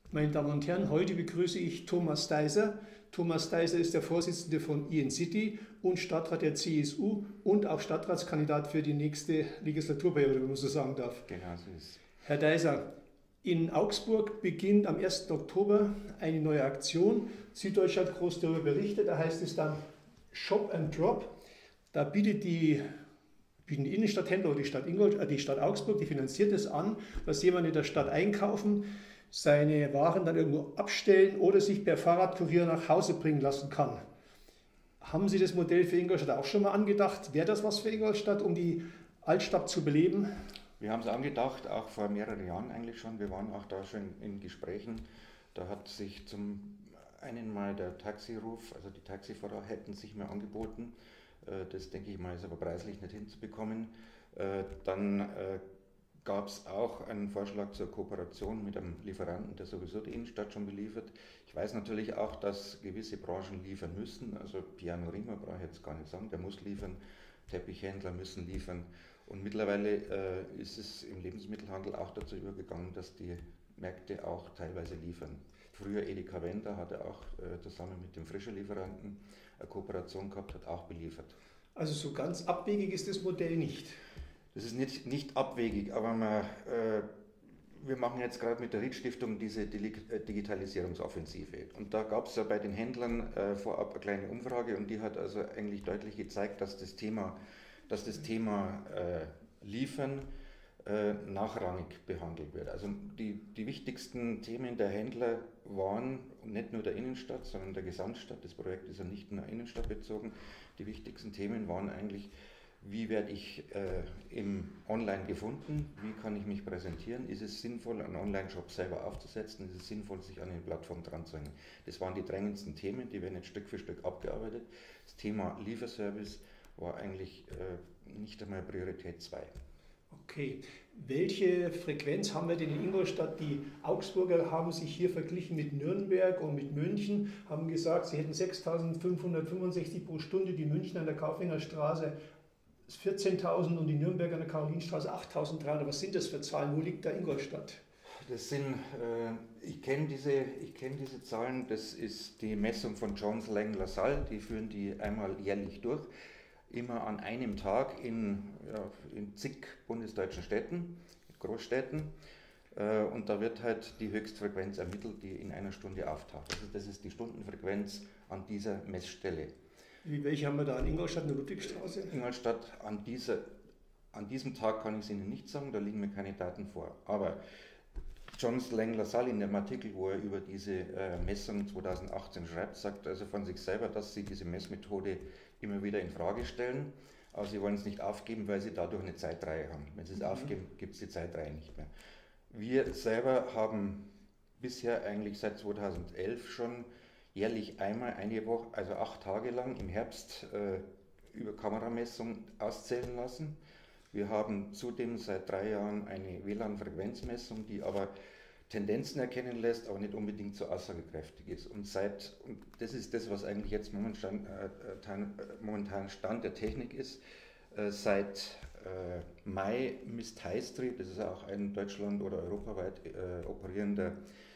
Meine Damen und Herren, heute begrüße ich Thomas Deiser. Thomas Deiser ist der Vorsitzende von InCity und Stadtrat der CSU und auch Stadtratskandidat für die nächste Legislaturperiode, wenn man so sagen darf. Genau so ist es. Herr Deiser, in Augsburg beginnt am 1. Oktober eine neue Aktion. Süddeutsche hat groß darüber berichtet, da heißt es dann Shop and Drop. Da bieten die Innenstadthändler oder die Stadt Augsburg, die finanziert es an, dass jemand in der Stadt einkaufen, seine Waren dann irgendwo abstellen oder sich per Fahrradkurier nach Hause bringen lassen kann. Haben Sie das Modell für Ingolstadt auch schon mal angedacht? Wäre das was für Ingolstadt, um die Altstadt zu beleben? Wir haben es angedacht, auch vor mehreren Jahren eigentlich schon. Wir waren auch da schon in Gesprächen. Da hat sich zum einen mal der Taxiruf, also die Taxifahrer hätten sich mehr angeboten. Das denke ich mal, ist aber preislich nicht hinzubekommen. Dann gab es auch einen Vorschlag zur Kooperation mit einem Lieferanten, der sowieso die Innenstadt schon beliefert. Ich weiß natürlich auch, dass gewisse Branchen liefern müssen. Also Piano Rima brauche ich jetzt gar nicht sagen, der muss liefern. Teppichhändler müssen liefern. Und mittlerweile ist es im Lebensmittelhandel auch dazu übergegangen, dass die Märkte auch teilweise liefern. Früher Edeka Wender hatte auch zusammen mit dem Frische-Lieferanten eine Kooperation gehabt, hat auch beliefert. Also so ganz abwegig ist das Modell nicht. Das ist nicht abwegig, aber wir machen jetzt gerade mit der Ried-Stiftung diese Digitalisierungsoffensive. Und da gab es ja bei den Händlern vorab eine kleine Umfrage und die hat also eigentlich deutlich gezeigt, dass das Thema Liefern nachrangig behandelt wird. Also die wichtigsten Themen der Händler waren nicht nur der Innenstadt, sondern der Gesamtstadt. Das Projekt ist ja nicht nur Innenstadt bezogen. Die wichtigsten Themen waren eigentlich: Wie werde ich im Online gefunden? Wie kann ich mich präsentieren? Ist es sinnvoll, einen Online-Shop selber aufzusetzen? Ist es sinnvoll, sich an eine Plattform dran zu hängen? Das waren die drängendsten Themen, die werden jetzt Stück für Stück abgearbeitet. Das Thema Lieferservice war eigentlich nicht einmal Priorität 2. Okay, welche Frequenz haben wir denn in Ingolstadt? Die Augsburger haben sich hier verglichen mit Nürnberg und mit München, haben gesagt, sie hätten 6.565 pro Stunde, die Münchner an der Kauflinger Straße 14.000 und die Nürnberger an der Karolinstraße 8.300. Was sind das für Zahlen? Wo liegt da Ingolstadt? Das sind, ich kenne diese Zahlen, das ist die Messung von Jones Lang LaSalle, die führen die einmal jährlich durch. Immer an einem Tag in zig bundesdeutschen Städten, Großstädten. Und da wird halt die Höchstfrequenz ermittelt, die in einer Stunde auftaucht. Also das ist die Stundenfrequenz an dieser Messstelle. Welche haben wir da in Ingolstadt, in der Ludwigstraße? Ingolstadt, an diesem Tag kann ich es Ihnen nicht sagen, da liegen mir keine Daten vor. Aber John Lang LaSalle in dem Artikel, wo er über diese Messung 2018 schreibt, sagt also von sich selber, dass sie diese Messmethode immer wieder in Frage stellen, aber sie wollen es nicht aufgeben, weil sie dadurch eine Zeitreihe haben. Wenn sie es aufgeben, gibt es die Zeitreihe nicht mehr. Wir selber haben bisher eigentlich seit 2011 schon jährlich einmal eine Woche, also 8 Tage lang im Herbst über Kameramessung auszählen lassen. Wir haben zudem seit 3 Jahren eine WLAN-Frequenzmessung, die aber Tendenzen erkennen lässt, aber nicht unbedingt so aussagekräftig ist. Und das ist das, was eigentlich jetzt momentan Stand der Technik ist. Seit Mai misst Highstreet, das ist auch ein deutschland- oder europaweit operierender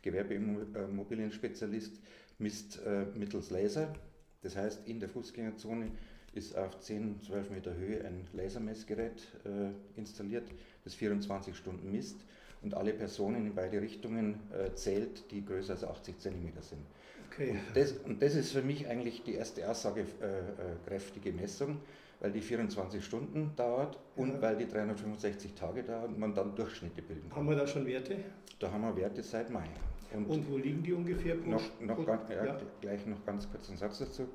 Gewerbeimmobilienspezialist, misst mittels Laser. Das heißt, in der Fußgängerzone ist auf 10, 12 Meter Höhe ein Lasermessgerät installiert, das 24 Stunden misst und alle Personen in beide Richtungen zählt, die größer als 80 cm sind. Okay. Und das ist für mich eigentlich die erste aussagekräftige Messung, weil die 24 Stunden dauert und weil die 365 Tage dauert und man dann Durchschnitte bilden kann. Haben wir da schon Werte? Da haben wir Werte seit Mai. Und wo liegen die ungefähr? Gleich noch ganz kurz einen Satz dazu.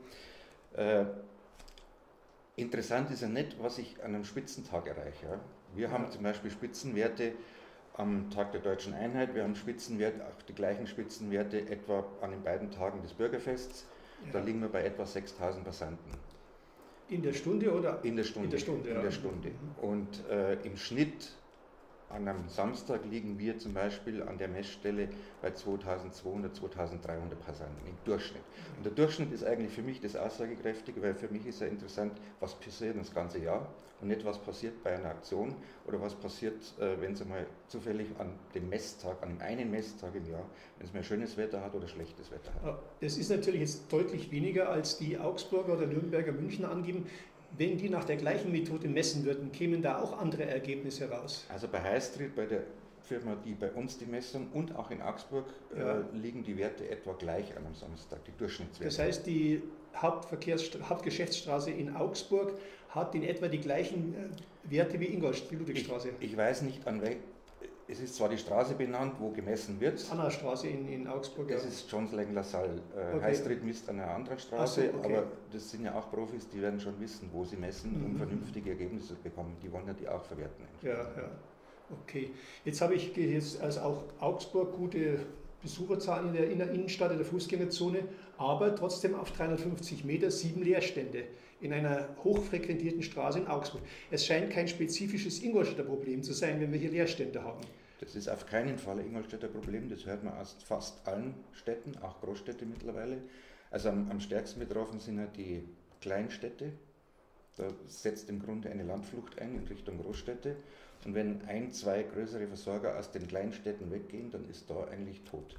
Interessant ist ja nicht, was ich an einem Spitzentag erreiche. Ja? Wir haben zum Beispiel Spitzenwerte am Tag der Deutschen Einheit, wir haben Spitzenwerte, auch die gleichen Spitzenwerte etwa an den beiden Tagen des Bürgerfests. Da liegen wir bei etwa 6.000 Passanten. In der Stunde oder? In der Stunde. In der Stunde, ja. In der Stunde. Und im Schnitt an einem Samstag liegen wir zum Beispiel an der Messstelle bei 2200, 2300 Passanten im Durchschnitt. Und der Durchschnitt ist eigentlich für mich das Aussagekräftige, weil für mich ist ja interessant, was passiert das ganze Jahr und nicht, was passiert bei einer Aktion oder was passiert, wenn es einmal zufällig an dem Messtag, an dem einen Messtag im Jahr, wenn es mal schönes Wetter hat oder schlechtes Wetter hat. Das ist natürlich jetzt deutlich weniger, als die Augsburger oder Nürnberger München angeben. Wenn die nach der gleichen Methode messen würden, kämen da auch andere Ergebnisse raus? Also bei High Street, bei der Firma, die bei uns die Messung und auch in Augsburg liegen die Werte etwa gleich an einem Samstag, die Durchschnittswerte. Das heißt, die Hauptgeschäftsstraße in Augsburg hat in etwa die gleichen Werte wie Ingolstadt, die Ludwigstraße? Ich weiß nicht, es ist zwar die Straße benannt, wo gemessen wird. Anna-Straße in Augsburg. Das ist Jones Lang LaSalle. Okay. High Street misst an einer anderen Straße, Ach so, okay. aber das sind ja auch Profis, die werden schon wissen, wo sie messen, um vernünftige Ergebnisse zu bekommen. Die wollen ja die auch verwerten. Ja. Okay. Jetzt habe ich also auch Augsburg gute Besucherzahlen in der Innenstadt, in der Fußgängerzone, aber trotzdem auf 350 Meter 7 Leerstände in einer hochfrequentierten Straße in Augsburg. Es scheint kein spezifisches Ingolstädter Problem zu sein, wenn wir hier Leerstände haben. Das ist auf keinen Fall ein Ingolstädter Problem, das hört man aus fast allen Städten, auch Großstädte mittlerweile. Also am stärksten betroffen sind ja die Kleinstädte. Da setzt im Grunde eine Landflucht ein in Richtung Großstädte. Und wenn 1, 2 größere Versorger aus den Kleinstädten weggehen, dann ist da eigentlich tot.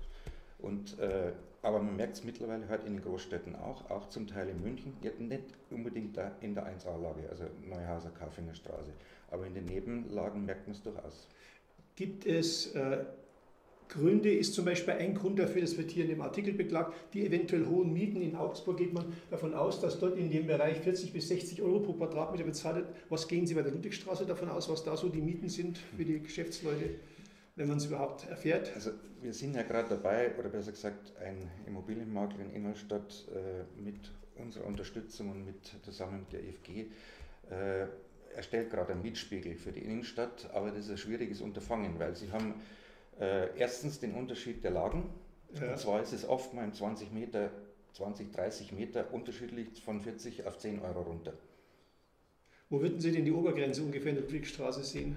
Aber man merkt es mittlerweile halt in den Großstädten auch zum Teil in München, nicht unbedingt in der 1A-Lage, also Neuhauser, Kaufinger Straße, aber in den Nebenlagen merkt man es durchaus. Gibt es Gründe, ist zum Beispiel ein Grund dafür, das wird hier in dem Artikel beklagt, die eventuell hohen Mieten. In Augsburg geht man davon aus, dass dort in dem Bereich 40 bis 60 Euro pro Quadratmeter bezahlt wird. Was gehen Sie bei der Ludwigstraße davon aus, was da so die Mieten sind für die Geschäftsleute, wenn man es überhaupt erfährt? Also wir sind ja gerade dabei, oder besser gesagt ein Immobilienmakler in Ingolstadt mit unserer Unterstützung und zusammen mit der EFG erstellt gerade einen Mietspiegel für die Innenstadt, aber das ist ein schwieriges Unterfangen, weil sie haben erstens den Unterschied der Lagen, und zwar ist es oft mal 20, 30 Meter unterschiedlich von 40 auf 10 Euro runter. Wo würden Sie denn die Obergrenze ungefähr in der Ludwigstraße sehen?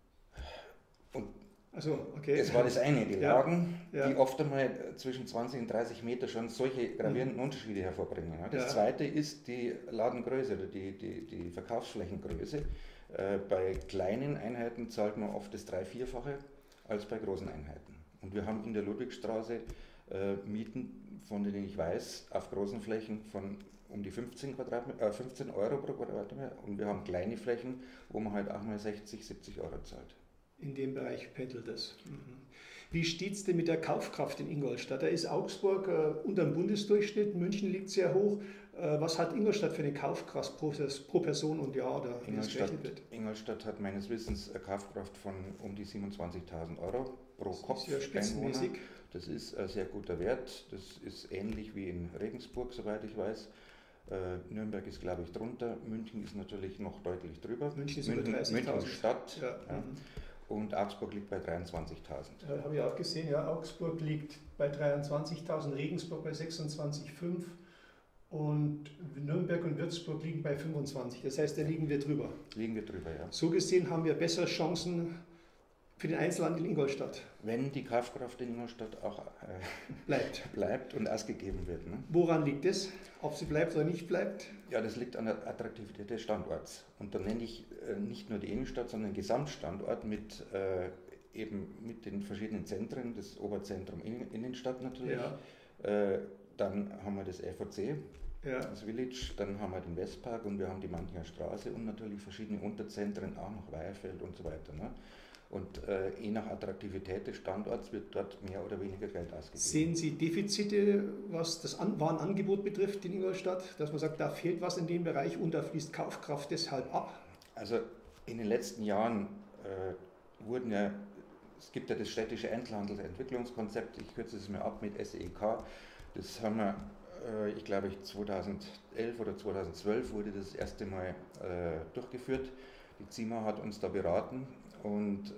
Okay. Das war das eine, die Lagen, die oft einmal zwischen 20 und 30 Meter schon solche gravierenden Unterschiede hervorbringen. Das zweite ist die Ladengröße oder die Verkaufsflächengröße. Bei kleinen Einheiten zahlt man oft das 3-4-fache als bei großen Einheiten. Und wir haben in der Ludwigstraße Mieten, von denen ich weiß, auf großen Flächen von um die 15 Euro pro Quadratmeter, und wir haben kleine Flächen, wo man halt auch mal 60, 70 Euro zahlt. In dem Bereich pendelt es. Wie steht es denn mit der Kaufkraft in Ingolstadt? Da ist Augsburg unter dem Bundesdurchschnitt, München liegt sehr hoch. Was hat Ingolstadt für eine Kaufkraft pro Person und Jahr, oder wie das gerechnet wird? Ingolstadt hat meines Wissens eine Kaufkraft von um die 27.000 Euro pro Kopf. Das ist ja spitzenmäßig. Das ist ein sehr guter Wert. Das ist ähnlich wie in Regensburg, soweit ich weiß. Nürnberg ist, glaube ich, drunter. München ist natürlich noch deutlich drüber. München ist über 30.000. München Stadt. Ja. Und Augsburg liegt bei 23.000. Habe ich auch gesehen, ja. Augsburg liegt bei 23.000, Regensburg bei 26,5 und Nürnberg und Würzburg liegen bei 25. Das heißt, da liegen wir drüber. Liegen wir drüber, ja. So gesehen haben wir bessere Chancen für den Einzelhandel in Ingolstadt. Wenn die Kaufkraft in Ingolstadt auch bleibt und ausgegeben wird. Ne? Woran liegt es? Ob sie bleibt oder nicht bleibt? Ja, das liegt an der Attraktivität des Standorts. Und da nenne ich nicht nur die Innenstadt, sondern den Gesamtstandort mit den verschiedenen Zentren, das Oberzentrum Innenstadt natürlich. Ja. Dann haben wir das FOC, das Village, dann haben wir den Westpark und wir haben die Manchinger Straße und natürlich verschiedene Unterzentren, auch noch Weiherfeld und so weiter. Ne? Und je nach Attraktivität des Standorts wird dort mehr oder weniger Geld ausgegeben. Sehen Sie Defizite, was das Warenangebot betrifft in Ingolstadt, dass man sagt, da fehlt was in dem Bereich und da fließt Kaufkraft deshalb ab? Also in den letzten Jahren es gibt ja das städtische Einzelhandelsentwicklungskonzept, ich kürze es mir ab mit SEK, das haben wir, ich glaube 2011 oder 2012 wurde das erste Mal durchgeführt. Die ZIMA hat uns da beraten. Und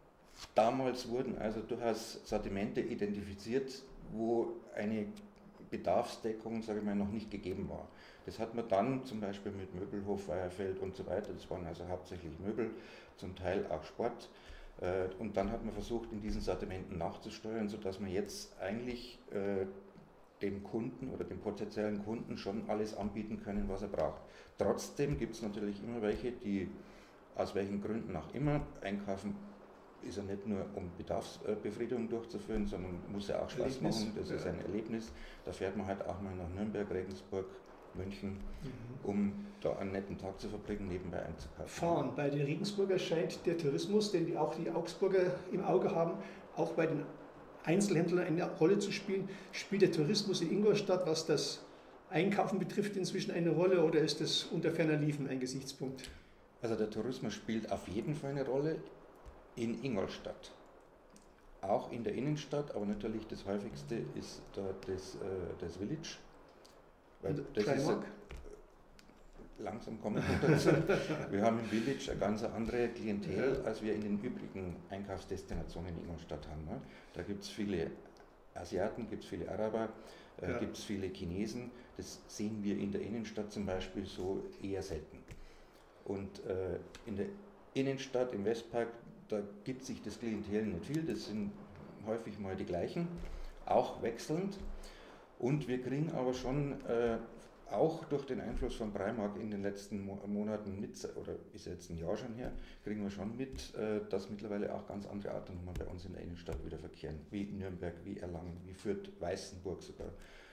damals wurden also durchaus Sortimente identifiziert, wo eine Bedarfsdeckung, sage ich mal, noch nicht gegeben war. Das hat man dann zum Beispiel mit Möbelhof, Weierfeld und so weiter, das waren also hauptsächlich Möbel, zum Teil auch Sport. Und dann hat man versucht, in diesen Sortimenten nachzusteuern, sodass man jetzt eigentlich dem Kunden oder dem potenziellen Kunden schon alles anbieten können, was er braucht. Trotzdem gibt es natürlich immer welche, die aus welchen Gründen auch immer einkaufen, ist ja nicht nur um Bedarfsbefriedigung durchzuführen, sondern muss ja auch Spaß machen, das ist ein Erlebnis. Da fährt man halt auch mal nach Nürnberg, Regensburg, München, um da einen netten Tag zu verbringen, nebenbei einzukaufen. Fahren. Bei den Regensburger scheint der Tourismus, den auch die Augsburger im Auge haben, auch bei den Einzelhändlern eine Rolle zu spielen. Spielt der Tourismus in Ingolstadt, was das Einkaufen betrifft, inzwischen eine Rolle oder ist das unter ferner Liefen ein Gesichtspunkt? Also der Tourismus spielt auf jeden Fall eine Rolle in Ingolstadt. Auch in der Innenstadt, aber natürlich das häufigste ist dort das Village. Weil das ist langsam kommen wir dazu. Wir haben im Village eine ganz andere Klientel, als wir in den übrigen Einkaufsdestinationen in Ingolstadt haben. Ne? Da gibt es viele Asiaten, gibt es viele Araber, gibt es viele Chinesen. Das sehen wir in der Innenstadt zum Beispiel so eher selten. Und in der Innenstadt, im Westpark, da gibt sich das Klientel nicht viel. Das sind häufig mal die gleichen, auch wechselnd. Und wir kriegen aber schon auch durch den Einfluss von Primark in den letzten Monaten mit, oder ist jetzt ein Jahr schon her, kriegen wir schon mit, dass mittlerweile auch ganz andere Autonummern bei uns in der Innenstadt wieder verkehren, wie Nürnberg, wie Erlangen, wie Fürth, Weißenburg sogar,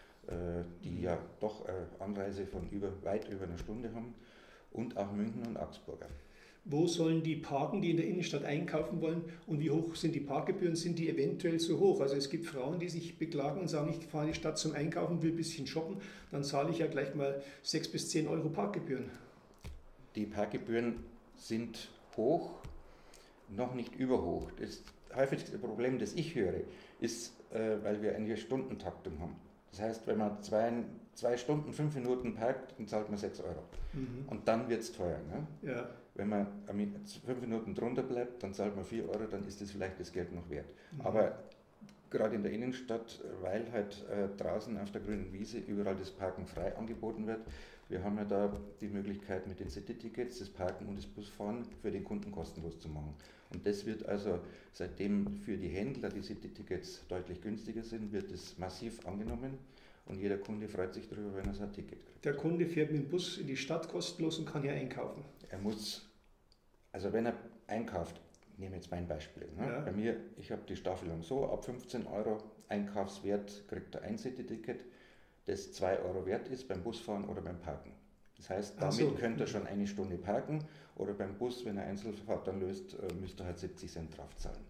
die ja doch Anreise von weit über einer Stunde haben, und auch München und Augsburger. Wo sollen die parken, die in der Innenstadt einkaufen wollen, und wie hoch sind die Parkgebühren? Sind die eventuell zu hoch? Also es gibt Frauen, die sich beklagen und sagen, ich fahre in die Stadt zum Einkaufen, will ein bisschen shoppen, dann zahle ich ja gleich mal 6 bis 10 Euro Parkgebühren. Die Parkgebühren sind hoch, noch nicht überhoch. Das häufigste Problem, das ich höre, ist, weil wir eine Stundentaktung haben. Das heißt, wenn man 2 Stunden, 5 Minuten parkt, dann zahlt man 6 Euro. Und dann wird es teuer. Ne? Ja. Wenn man 5 Minuten drunter bleibt, dann zahlt man 4 Euro, dann ist das vielleicht das Geld noch wert. Aber gerade in der Innenstadt, weil halt draußen auf der grünen Wiese überall das Parken frei angeboten wird, wir haben ja da die Möglichkeit mit den City-Tickets das Parken und das Busfahren für den Kunden kostenlos zu machen. Und das wird also, seitdem für die Händler die City-Tickets deutlich günstiger sind, wird es massiv angenommen. Und jeder Kunde freut sich darüber, wenn er sein Ticket kriegt. Der Kunde fährt mit dem Bus in die Stadt kostenlos und kann hier einkaufen. Er muss, also wenn er einkauft, ich nehme jetzt mein Beispiel. Ne? Ja. Bei mir, ich habe die Staffelung so, ab 15 Euro Einkaufswert kriegt er ein City-Ticket, das 2 Euro wert ist beim Busfahren oder beim Parken. Das heißt, damit könnte er schon eine Stunde parken, oder beim Bus, wenn er Einzelfahrt dann löst, müsste er halt 70 Cent drauf zahlen.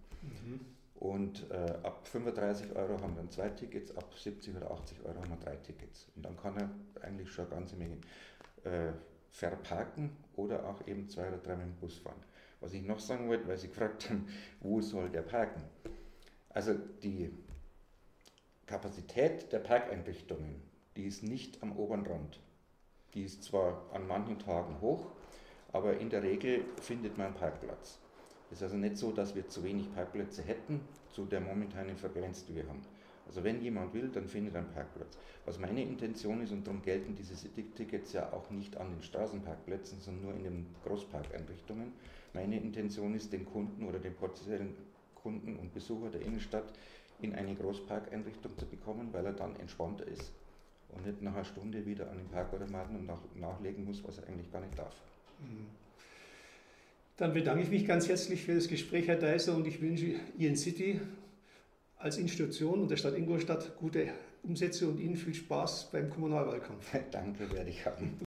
Und ab 35 Euro haben wir dann 2 Tickets, ab 70 oder 80 Euro haben wir 3 Tickets. Und dann kann er eigentlich schon eine ganze Menge verparken oder auch eben 2 oder 3 mit dem Bus fahren. Was ich noch sagen wollte, weil Sie gefragt haben, wo soll der parken? Also die Kapazität der Parkeinrichtungen, die ist nicht am oberen Rand. Die ist zwar an manchen Tagen hoch, aber in der Regel findet man einen Parkplatz. Es ist also nicht so, dass wir zu wenig Parkplätze hätten zu der momentanen Frequenz, die wir haben. Also wenn jemand will, dann findet er einen Parkplatz. Was meine Intention ist, und darum gelten diese City-Tickets ja auch nicht an den Straßenparkplätzen, sondern nur in den Großparkeinrichtungen. Meine Intention ist, den Kunden oder den potenziellen Kunden und Besucher der Innenstadt in eine Großparkeinrichtung zu bekommen, weil er dann entspannter ist und nicht nach einer Stunde wieder an den Parkautomaten und nachlegen muss, was er eigentlich gar nicht darf. Dann bedanke ich mich ganz herzlich für das Gespräch, Herr Deiser, und ich wünsche Ihren City als Institution und der Stadt Ingolstadt gute Umsätze und Ihnen viel Spaß beim Kommunalwahlkampf. Danke, werde ich haben.